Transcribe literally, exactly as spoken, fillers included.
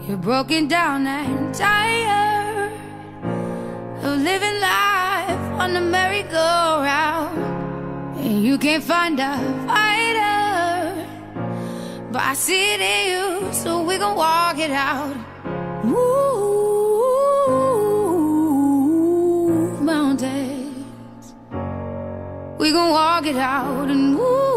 You're broken down and tired of living life on the merry-go-round, and you can't find a fighter, but I see it in you, so we gon' walk it out. Move mountains, we gon' walk it out and move.